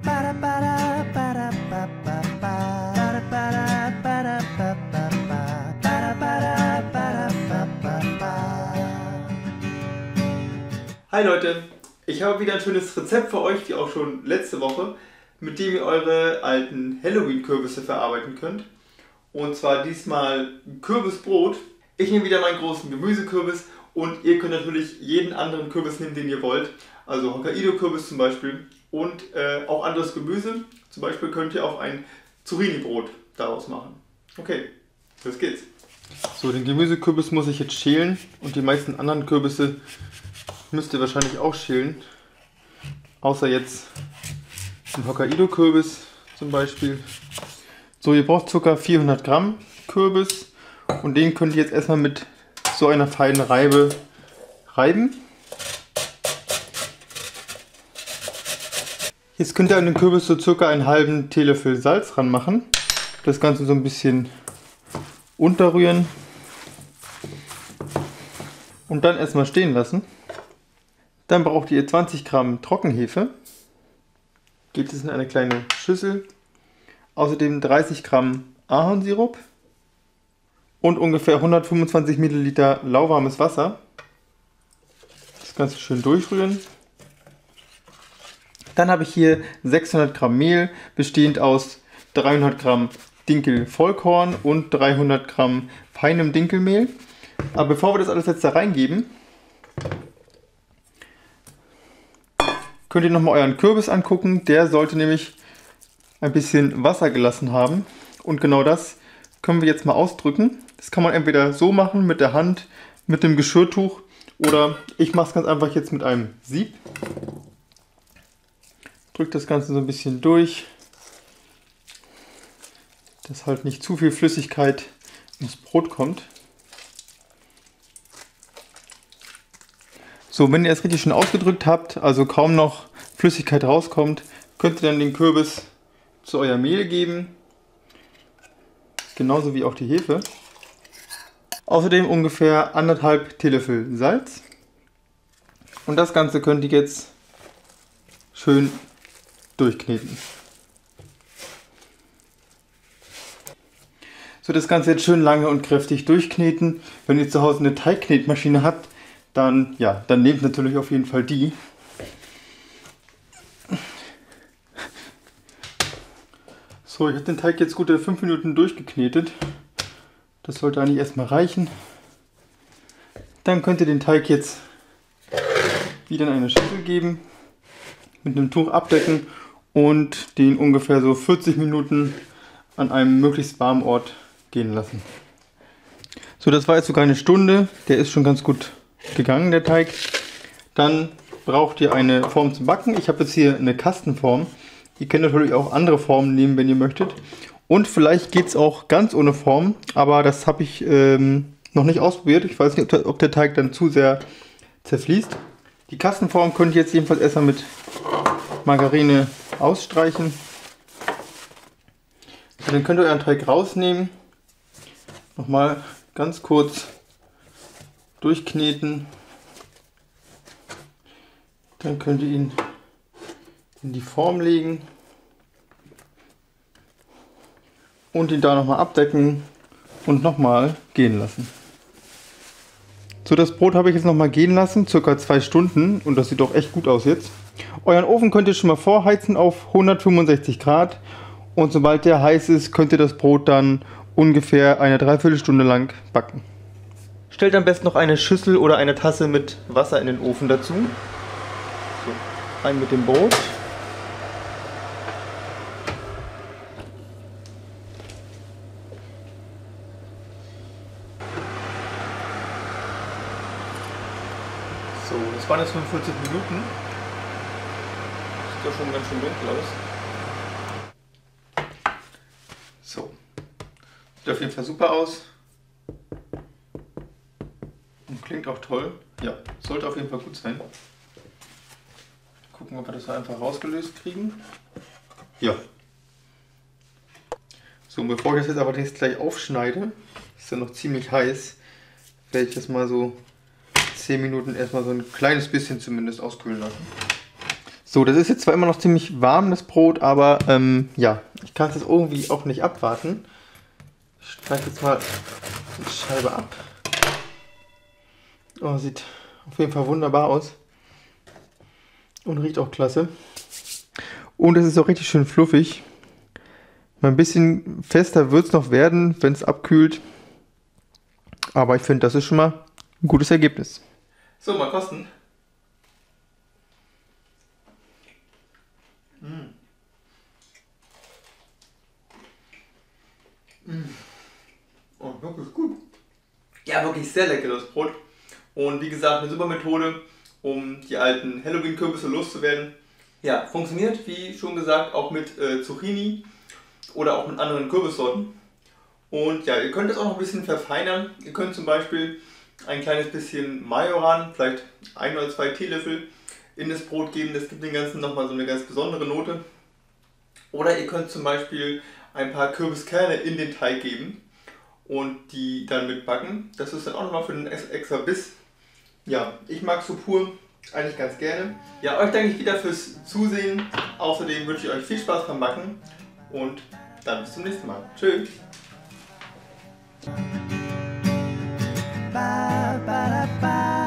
Hi Leute, ich habe wieder ein schönes Rezept für euch, wie auch schon letzte Woche, mit dem ihr eure alten Halloween-Kürbisse verarbeiten könnt. Und zwar diesmal Kürbisbrot. Ich nehme wieder meinen großen Gemüsekürbis und ihr könnt natürlich jeden anderen Kürbis nehmen, den ihr wollt. Also Hokkaido-Kürbis zum Beispiel und auch anderes Gemüse. Zum Beispiel könnt ihr auch ein Zucchini-Brot daraus machen. Okay, los geht's. So, den Gemüsekürbis muss ich jetzt schälen und die meisten anderen Kürbisse müsst ihr wahrscheinlich auch schälen. Außer jetzt den Hokkaido-Kürbis zum Beispiel. So, ihr braucht ca. 400 Gramm Kürbis und den könnt ihr jetzt erstmal mit so einer feinen Reibe reiben. Jetzt könnt ihr an den Kürbis so ca. einen halben Teelöffel Salz ranmachen. Das Ganze so ein bisschen unterrühren und dann erstmal stehen lassen. Dann braucht ihr 20 Gramm Trockenhefe. Gebt es in eine kleine Schüssel. Außerdem 30 Gramm Ahornsirup und ungefähr 125 Milliliter lauwarmes Wasser. Das Ganze schön durchrühren. Dann habe ich hier 600 Gramm Mehl, bestehend aus 300 Gramm Dinkel-Vollkorn und 300 Gramm feinem Dinkelmehl. Aber bevor wir das alles jetzt da reingeben, könnt ihr nochmal euren Kürbis angucken. Der sollte nämlich ein bisschen Wasser gelassen haben. Und genau das können wir jetzt mal ausdrücken. Das kann man entweder so machen, mit der Hand, mit dem Geschirrtuch, oder ich mache es ganz einfach jetzt mit einem Sieb. Drückt das Ganze so ein bisschen durch, dass halt nicht zu viel Flüssigkeit ins Brot kommt. So, wenn ihr es richtig schön ausgedrückt habt, also kaum noch Flüssigkeit rauskommt, könnt ihr dann den Kürbis zu euer Mehl geben. Genauso wie auch die Hefe. Außerdem ungefähr 1,5 Teelöffel Salz. Und das Ganze könnt ihr jetzt schön durchkneten. So, das Ganze jetzt schön lange und kräftig durchkneten. Wenn ihr zu Hause eine Teigknetmaschine habt, dann nehmt natürlich auf jeden Fall die. So, ich habe den Teig jetzt gute 5 Minuten durchgeknetet. Das sollte eigentlich erstmal reichen. Dann könnt ihr den Teig jetzt wieder in eine Schüssel geben, mit einem Tuch abdecken und den ungefähr so 40 Minuten an einem möglichst warmen Ort gehen lassen. So, das war jetzt sogar eine Stunde. Der ist schon ganz gut gegangen, der Teig. Dann braucht ihr eine Form zum Backen. Ich habe jetzt hier eine Kastenform. Ihr könnt natürlich auch andere Formen nehmen, wenn ihr möchtet. Und vielleicht geht es auch ganz ohne Form, aber das habe ich noch nicht ausprobiert. Ich weiß nicht, ob der Teig dann zu sehr zerfließt. Die Kastenform könnt ihr jetzt jedenfalls erstmal mit Margarine ausstreichen. Und dann könnt ihr euren Teig rausnehmen. Nochmal ganz kurz durchkneten. Dann könnt ihr ihn in die Form legen und ihn da nochmal abdecken und nochmal gehen lassen. So, das Brot habe ich jetzt nochmal gehen lassen, circa 2 Stunden, und das sieht doch echt gut aus jetzt. Euren Ofen könnt ihr schon mal vorheizen auf 165 Grad und sobald der heiß ist, könnt ihr das Brot dann ungefähr eine Dreiviertelstunde lang backen. Stellt am besten noch eine Schüssel oder eine Tasse mit Wasser in den Ofen dazu. So, rein mit dem Brot. So, das waren jetzt 45 Minuten. Sieht doch schon ganz schön dunkel aus. So. Sieht auf jeden Fall super aus. Und klingt auch toll. Ja, sollte auf jeden Fall gut sein. Gucken, ob wir das einfach rausgelöst kriegen. Ja. So, und bevor ich das jetzt aber gleich aufschneide, ist ja noch ziemlich heiß, werde ich das mal so 10 Minuten erstmal so ein kleines bisschen zumindest auskühlen lassen. So, das ist jetzt zwar immer noch ziemlich warm, das Brot, aber ja, ich kann es jetzt irgendwie auch nicht abwarten. Ich streiche jetzt mal die Scheibe ab. Oh, sieht auf jeden Fall wunderbar aus. Und riecht auch klasse. Und es ist auch richtig schön fluffig. Mal ein bisschen fester wird es noch werden, wenn es abkühlt. Aber ich finde, das ist schon mal ein gutes Ergebnis. So, mal kosten. Oh, wirklich gut. Ja, wirklich sehr leckeres Brot. Und wie gesagt, eine super Methode, um die alten Halloween-Kürbisse loszuwerden. Ja, funktioniert, wie schon gesagt, auch mit Zucchini oder auch mit anderen Kürbissorten. Und ja, ihr könnt es auch noch ein bisschen verfeinern. Ihr könnt zum Beispiel ein kleines bisschen Majoran, vielleicht 1 oder 2 Teelöffel, in das Brot geben. Das gibt dem Ganzen nochmal so eine ganz besondere Note. Oder ihr könnt zum Beispiel ein paar Kürbiskerne in den Teig geben und die dann mitbacken. Das ist dann auch nochmal für einen extra Biss. Ja, ich mag so pur eigentlich ganz gerne. Ja, euch danke ich wieder fürs Zusehen. Außerdem wünsche ich euch viel Spaß beim Backen und dann bis zum nächsten Mal. Tschüss! Ba, ba, da, ba.